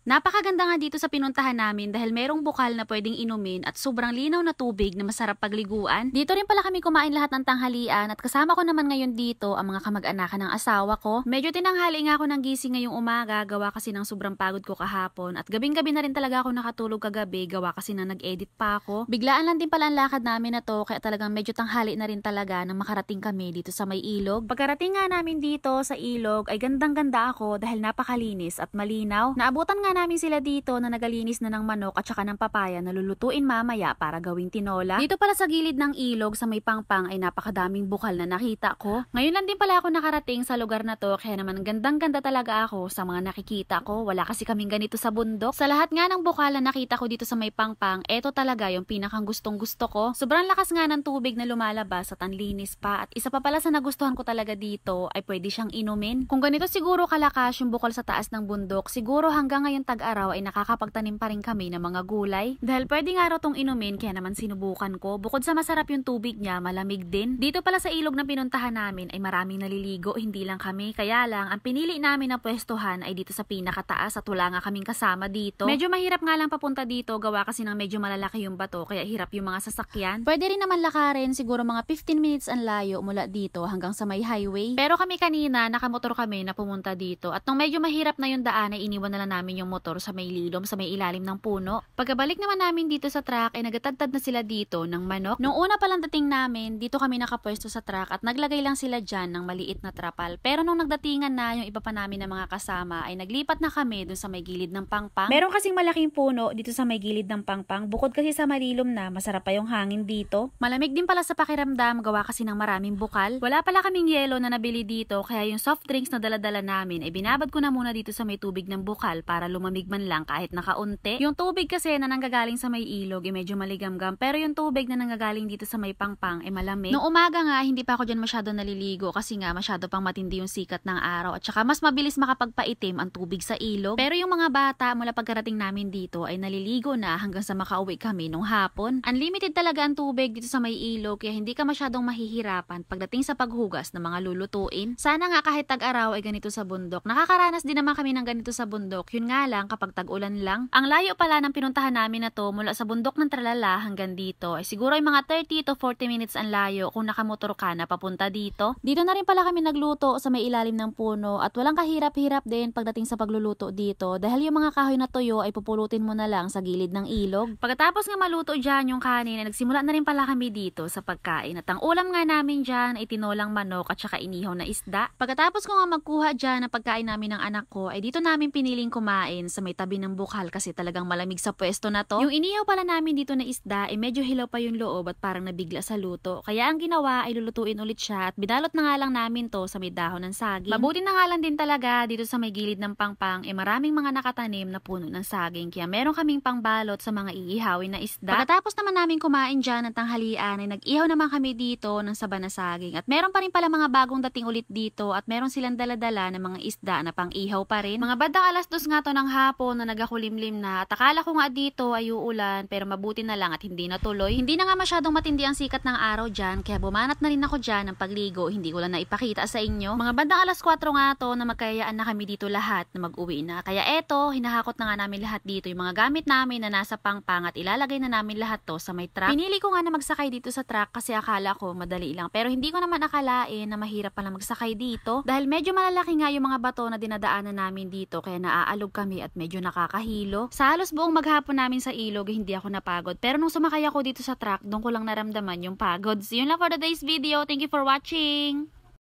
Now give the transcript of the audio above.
Napakaganda nga dito sa pinuntahan namin dahil merong bukal na pwedeng inumin at sobrang linaw na tubig na masarap pagliguan. Dito rin pala kami kumain lahat ng tanghalian at kasama ko naman ngayon dito ang mga kamag-anakan ng asawa ko. Medyo tinanghali nga ako ng gising ngayong umaga, gawa kasi ng sobrang pagod ko kahapon at gabing-gabi na rin talaga ako nakatulog kagabi, gawa kasi na nag-edit pa ako. Biglaan lang din pala ang lakad namin na to kaya talagang medyo tanghali na rin talaga nang makarating kami dito sa may ilog. Pagkarating nga namin dito sa ilog ay gandang-ganda ako dahil napakalinis at malinaw. Naabutan nga namin sila dito na nagalinis na ng manok at saka ng papaya na lulutuin mamaya para gawing tinola. Dito pala sa gilid ng ilog sa may pangpang ay napakadaming bukal na nakita ko. Ngayon lang din pala ako nakarating sa lugar na to kaya naman gandang-ganda talaga ako sa mga nakikita ko. Wala kasi kaming ganito sa bundok. Sa lahat nga ng bukal na nakita ko dito sa may pangpang, eto talaga yung pinakang gustong-gusto ko. Sobrang lakas nga ng tubig na lumalabas at ang linis pa. At isa pa pala sa nagustuhan ko talaga dito ay pwede siyang inumin. Kung ganito siguro kalakas yung bukal sa taas ng bundok, siguro hanggang ngayon tag-araw ay nakakapagtanim pa rin kami ng mga gulay. Dahil pwede nga raw tong inumin kaya naman sinubukan ko. Bukod sa masarap yung tubig niya, malamig din. Dito pala sa ilog na pinuntahan namin ay maraming naliligo, hindi lang kami. Kaya lang, ang pinili namin na pwestuhan ay dito sa pinakataas at wala nga kaming kasama dito. Medyo mahirap nga lang papunta dito, gawa kasi ng medyo malalaki yung bato kaya hirap yung mga sasakyan. Pwede rin naman lakarin, siguro mga 15 minutes ang layo mula dito hanggang sa may highway. Pero kami kanina, nakamotor kami na pumunta dito at nung medyo mahirap na yung daan ay iniwan na lang namin yung motor sa may lilom, sa may ilalim ng puno. Pagkabalik naman namin dito sa truck ay nagatadtad na sila dito ng manok. Nung una palang dating namin, dito kami nakapwesto sa truck at naglagay lang sila dyan ng maliit na trapal. Pero nung nagdatingan na yung iba pa namin na mga kasama ay naglipat na kami dun sa may gilid ng pangpang. Meron kasing malaking puno dito sa may gilid ng pangpang. Bukod kasi sa malilom na, masarap pa yung hangin dito. Malamig din pala sa pakiramdam, gawa kasi ng maraming bukal. Wala pala kaming yelo na nabili dito kaya yung soft drinks na daladala namin ay binabad ko na muna dito sa may tubig ng bukal para lumamig man lang kahit nakaunti. Yung tubig kasi na nanggagaling sa may ilog ay medyo maligamgam pero yung tubig na nanggagaling dito sa may pangpang ay malamig. Noong umaga nga hindi pa ako dyan masyado naliligo kasi nga masyado pang matindi yung sikat ng araw at saka mas mabilis makapagpaitim ang tubig sa ilog. Pero yung mga bata mula pagkarating namin dito ay naliligo na hanggang sa makauwi kami nung hapon. Unlimited talaga ang tubig dito sa may ilog kaya hindi ka masyadong mahihirapan pagdating sa paghugas ng mga lulutuin. Sana nga kahit tag-araw ay ganito sa bundok. Nakakaranas din naman kami ng ganito sa bundok. Yun nga lang kapag tag-ulan lang. Ang layo pala ng pinuntahan namin na to mula sa bundok ng Tralala hanggang dito ay siguro ay mga 30 to 40 minutes ang layo kung nakamotor ka na papunta dito. Dito na rin pala kami nagluto sa may ilalim ng puno at walang kahirap-hirap din pagdating sa pagluluto dito dahil yung mga kahoy na tuyo ay pupulutin mo na lang sa gilid ng ilog. Pagkatapos nga maluto dyan yung kanin ay nagsimula na rin pala kami dito sa pagkain at ang ulam nga namin dyan ay tinolang manok at saka inihaw na isda. Pagkatapos ko nga magkuha dyan ng pagkain namin ng anak ko ay dito namin piniling kumain sa may tabi ng bukal kasi talagang malamig sa pwesto na to. Yung inihaw pala namin dito na isda ay medyo hilaw pa yung loob at parang nabigla sa luto. Kaya ang ginawa ay lulutuin ulit siya at binalot na nga lang namin to sa may dahon ng saging. Mabuti na nga lang din talaga dito sa may gilid ng pangpang maraming mga nakatanim na puno ng saging kaya meron kaming pangbalot sa mga iihawin na isda. Pagkatapos naman namin kumain dyan ng tanghalian ay nag-ihaw naman kami dito ng saba na saging at meron pa rin pala mga bagong dating ulit dito at meron silang daladala ng mga isda na pang-ihaw pa rin. Mga bandang 2:00 nga to ng hapon na nagakulimlim na at akala ko nga dito ay uulan pero mabuti na lang at hindi natuloy. Hindi na nga masyadong matindi ang sikat ng araw dyan kaya bumanat na rin ako dyan ng pagligo. Hindi ko lang naipakita sa inyo. Mga bandang 4:00 nga to na magkayaan na kami dito lahat na mag-uwi na. Kaya eto, hinahakot na nga namin lahat dito yung mga gamit namin na nasa pangpang at ilalagay na namin lahat to sa may truck. Pinili ko nga na magsakay dito sa truck kasi akala ko madali lang pero hindi ko naman akalain na mahirap pala magsakay dito dahil medyo malalaki nga yung mga bato na dinadaanan namin dito kaya naaalog kami at medyo nakakahilo. Sa halos buong maghapon namin sa ilog hindi ako napagod pero nung sumakay ako dito sa truck doon ko lang naramdaman yung pagod. So yun lang for today's video. Thank you for watching!